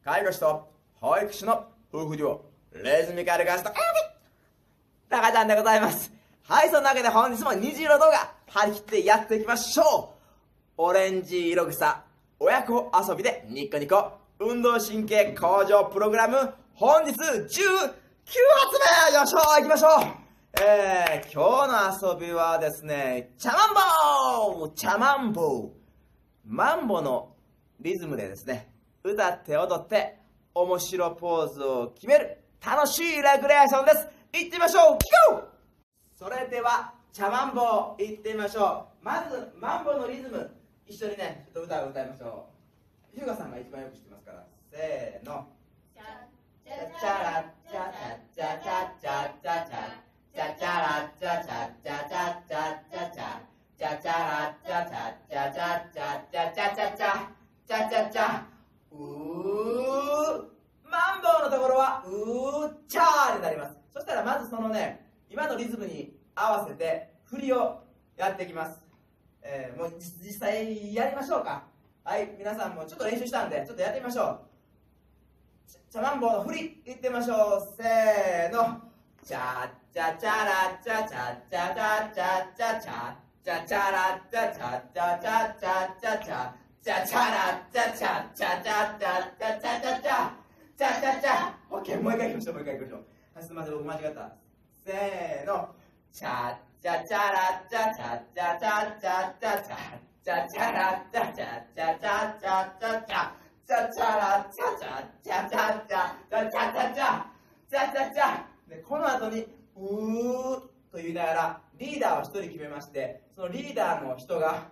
介護士と保育士の夫婦デュオ、リズミカルガスト、タカちゃんでございます。はい、そんなわけで本日も虹色動画、張り切ってやっていきましょう。オレンジ色草、親子遊びでニコニコ、運動神経向上プログラム、本日19発目、よいしょ、行きましょう。今日の遊びはですね、チャマンボー、チャマンボー。マンボのリズムでですね、歌って踊って面白ポーズを決める楽しいレクリエーションです。行ってみましょう。ゴー。それではチャマンボー行ってみましょう。まずマンボのリズム一緒にね、ちょっと歌を歌いましょう。ヒューガさんが一番よく知ってますから、せーの。チャチャラチャチャチャチャチャチャチャチャチャラチャチャチャチャチャチャチャチャチャラチャチャチャチャチャチャチャチャチャチャチャチャマンボウのところはチャーになります。そしたらまずそのね、今のリズムに合わせて振りをやっていきます。もう実際やりましょうか。はい、皆さんもちょっと練習したんでちょっとやってみましょう。チャマンボウの振りいってみましょう。せーの。チャチャチャラチャチャチャチャチャチャチャチャチャラチャチャチャチャチャチャチャチャチャラチャチャチャチャチャチャチャチャチャチャチャ。オッケー、もう一回いきましょう。もう一回いきましょう。はい、すみません、僕間違った。せーの。チャチャチャラチャチャチャチャチャチャチャチャチャラチャチャチャチャチャチャチャチャチャラチャチャチャチャチャチャチャチャチャチャチャチャ。でこの後にと言いながらリーダーを一人決めまして、そのリーダーの人が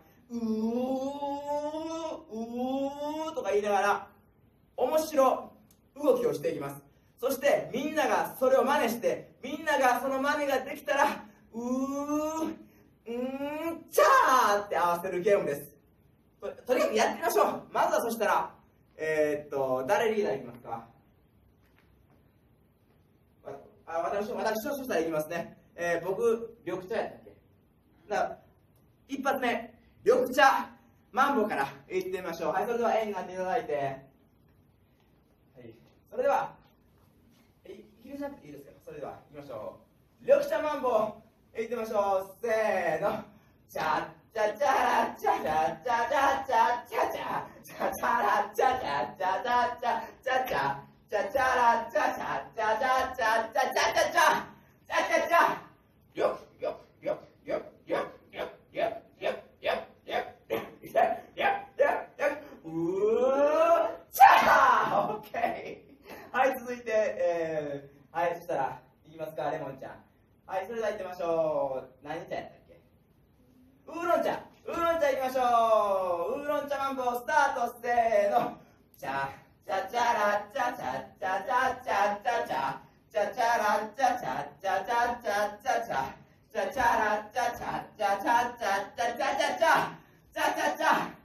とか言いながら面白動きをしていきます。そしてみんながそれを真似して、みんながその真似ができたらチャーって合わせるゲームです。とにかくやってみましょう。まずはそしたら誰リーダーいきますか。私としたらいきますね。僕緑茶やったっけ。だから一発目緑茶マンボからいってみましょう。はい、それでは円になっていただいて、はい、それではひるじゃなくていいですか。それではいきましょう。緑茶マンボいってみましょう。せーの。チャチャチャラチャチャチャチャチャチャチャチャチャラチャチャチャチャチャチャチャチャチャラチャチャチャチャチャチャチャチャチャチャチャチャ。よっよっよっよっよっよっよっよっよっよっチャー。オッケー。はい、続いてはい、そしたらいきますか、レモンちゃん。はい、それでは行ってみましょう。何茶やったっけ。ウーロン茶。ウーロン茶いきましょう。ウーロン茶マンボウスタート。せーの。チャチャチャラチャチャチャチャチャチャチャチャチャラチャチャチャチャチャチャチャチャチャラチャチャチャチャチャチャチャチャチャチャチャチャ。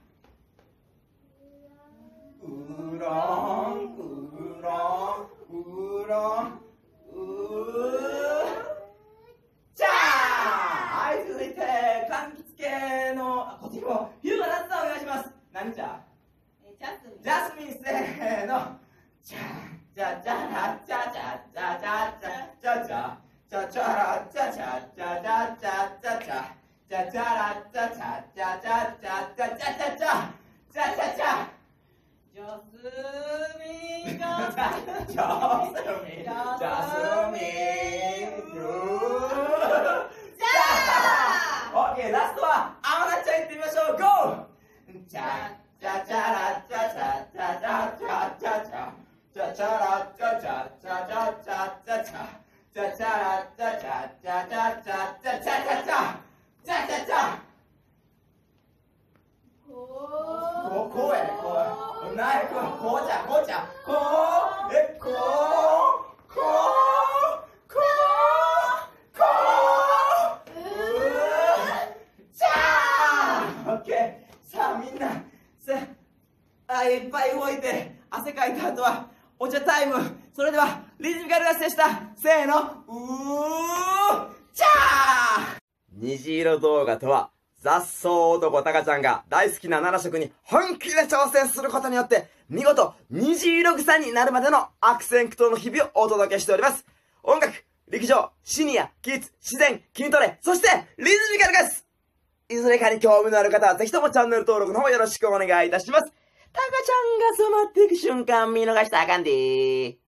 ウーロンウーロンウーロンチャー。はい、続いて柑橘系のこっちにもヒューガナッツさんお願いします。何茶。ジャスミン。せーの。チャチャチャラチャチャチャチャチャチャチャチャチャラチャチャチャチャチャチャチャチャチャラチャチャチャチャチャチャチャチャチャチャチャチャ。ジャスミンジャスミンジャスミンチャー。オッケー、ラストは青菜ちゃんいってみましょう。ゴー。チャチャチャラチャチャチャチャチャチャチャチャチャラチャチャチャチャチャチャチャチャチャラチャチャチャチャチャチャチャチャチャチャチャチャチャ。こうやね、こうないこうちゃこうちゃこうこうチャー。オッケー。さあみんないっぱい動いて汗かいた後はお茶タイム。それではリズミカルダンスでした。せーの。チャー。虹色動画とは雑草男タカちゃんが大好きな7色に本気で挑戦することによって、見事虹色草になるまでの悪戦苦闘の日々をお届けしております。音楽、陸上、シニア、キッズ、自然、筋トレ、そしてリズミカルです。いずれかに興味のある方はぜひともチャンネル登録の方よろしくお願いいたします。タカちゃんが染まっていく瞬間見逃したらあかんでー。